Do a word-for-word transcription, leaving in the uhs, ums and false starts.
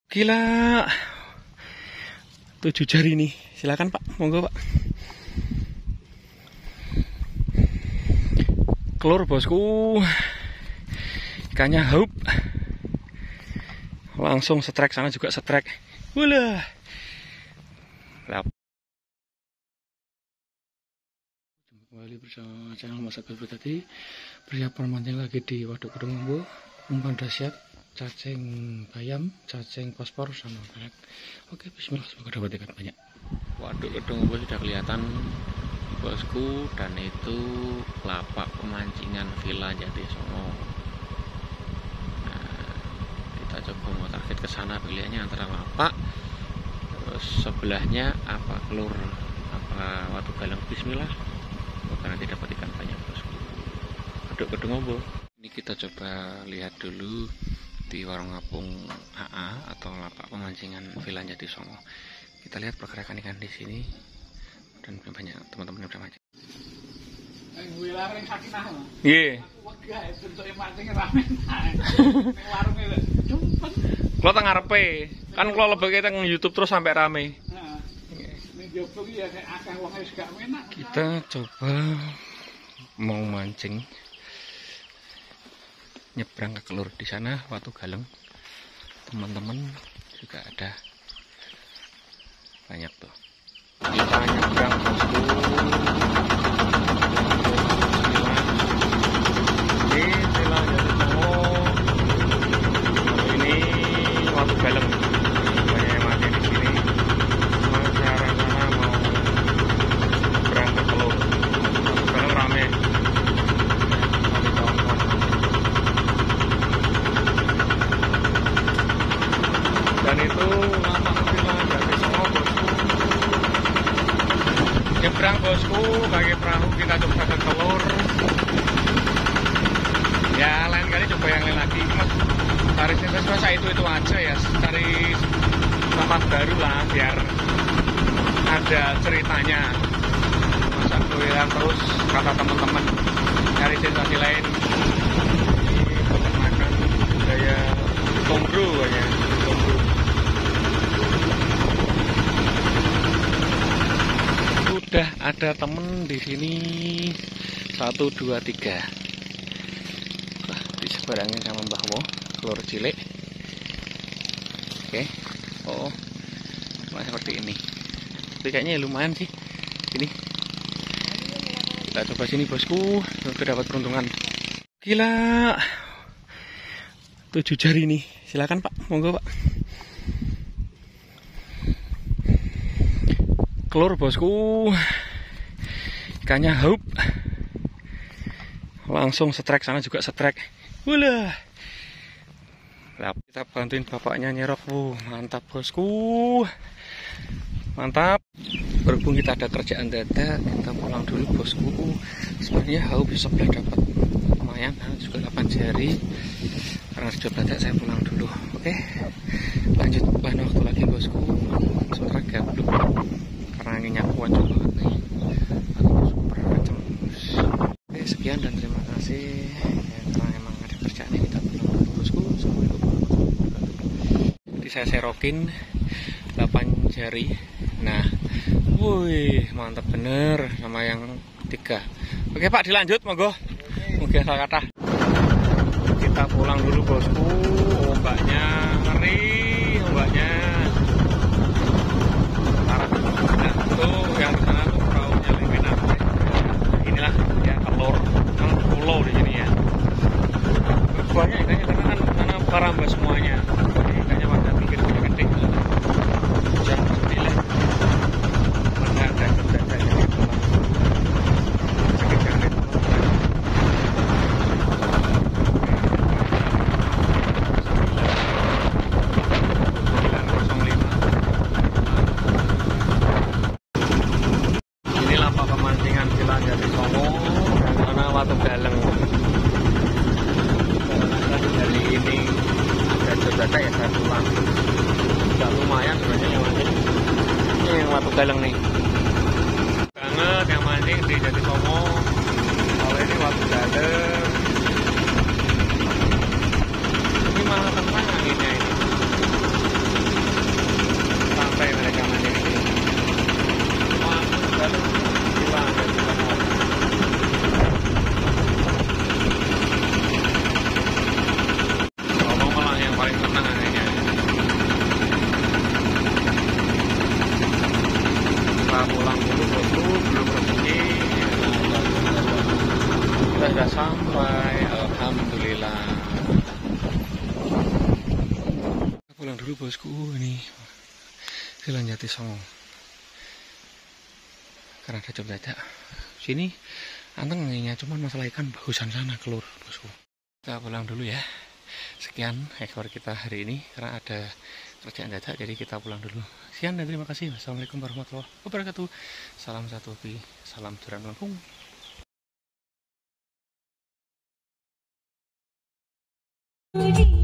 Gila, tujuh jari nih. Silakan Pak, monggo Pak. Kelur bosku, ikannya haup. Langsung setrek, sana juga setrek. Wala. Kembali bersama channel Masak Gabut tadi. Persiapan mancing lagi di Waduk Gedung Ombo. Umpan dahsyat, cacing bayam, cacing fosfor sama karet. Oke, bismillah, semoga dapat ikan banyak. Waduk Gedung Ombo sudah kelihatan bosku, dan itu lapak pemancingan Villa Jatisongo. Nah, kita coba mau target ke sana, pilihannya antara lapak, terus sebelahnya apa kelur, apa Watu Galang. Bismillah, semoga nanti dapat ikan banyak bosku. Waduk Gedung Ombo. Ini kita coba lihat dulu di warung ngapung A A atau lapak pemancingan Villa Jatisongo. Kita lihat pergerakan ikan di sini dan banyak teman-teman yang udah mancing. Iya. Kalau tengah ngarepe, kan kalau lebih kita nge YouTube terus sampai rame. Kita coba mau mancing. Nyebrang ke kelur di sana Watu Galang, teman-teman juga ada banyak tuh. Kita nyebrang bosku. Ini Villa Jatisongo. Ini Watu Galang. Banyak yang mati di sini. Masih arah sana mau nyebrang ke kelur. Watu Galang rame. Dan itu lapak Villa Jatisongo bosku. Nyebrang bosku, pakai perahu kita coba ke kelur. Ya lain kali coba yang lain lagi. Mas cari sisa itu itu aja ya, cari tempat baru lah biar ada ceritanya. Masa doyan terus kata teman-teman cari sensasi lain. Ini peternakan budaya Tombro ya. Sudah ada temen di sini satu dua tiga. Wah, disebarangin sama Mbah Wo, telur cilik. Oke, oh, nah, seperti ini. Tapi kayaknya lumayan sih. Ini kita coba sini bosku, untuk dapat peruntungan. Gila, tujuh jari nih. Silakan Pak, monggo Pak. Kelur bosku, ikannya haup. Langsung setrek, sana juga setrek. Wala. Kita bantuin bapaknya nyerok. Uh, mantap bosku. Mantap. Berhubung kita ada kerjaan dadak, kita pulang dulu bosku. Sebenarnya haup sebelah dapat lumayan, juga delapan jari. Karena sudah dadak saya pulang dulu. Oke, lanjut lain waktu lagi bosku. Sebentar gabluk. Karena anginnya kuat juga nih. Aku super macam. Oke, sekian dan terima kasih. Ya, karena emang ada kerjaan yang kita pulang bosku. Assalamualaikum. Jadi saya serokin delapan jari. Nah, wih, mantap bener sama yang tiga. Oke Pak, dilanjut monggo. Mungkin salah kata. Kita pulang dulu bosku. Ombaknya ngeri, ombaknya. Tuh yang di sana tuh perahunya limpinan. Inilah ya telur, kan pulau di sini ya. Banyak ikannya karena kan sana karamba semuanya. Jadi ikannya pada pinggir gede. Hujan setilah. Mana ada kerja jadi pulang. Sakit jangan. Watu Galang. Dari ini ada jodata ya saya pulang. Tidak lumayan sebenarnya yang mancing. Ini yang Watu Galang nih. Banget yang mancing di Jatisongo. Kalau ini Watu Galang. Ini malah tenang anginnya ini. dulu bosku. Ini Jalan Jati Songo karena ada jam dadak. Sini anteng nginya, cuman masalah ikan bagusan sana keluar bosku. Kita pulang dulu ya. Sekian ekor kita hari ini karena ada kerjaan dadak, jadi kita pulang dulu. Sekian dan terima kasih. Wassalamualaikum warahmatullahi wabarakatuh. Salam satu pi, salam Duran Lampung. Thank you.